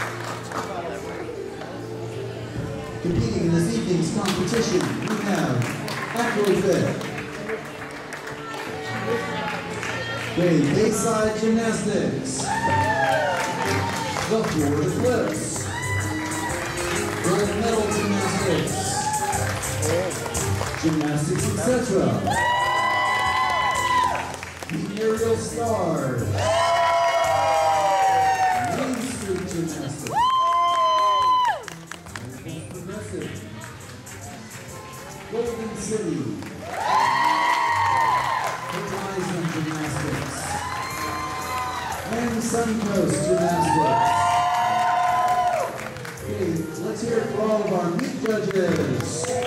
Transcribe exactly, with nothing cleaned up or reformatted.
Competing in this evening's competition, we have acrobat, grade bayside gymnastics, the Florida flips, gold medal gymnastics, gymnastics, et cetera. The aerial stars, Main Street gymnastics, progressive, Golden City, Horizon gymnastics, and Suncoast gymnastics. Okay, let's hear it for all of our meet judges.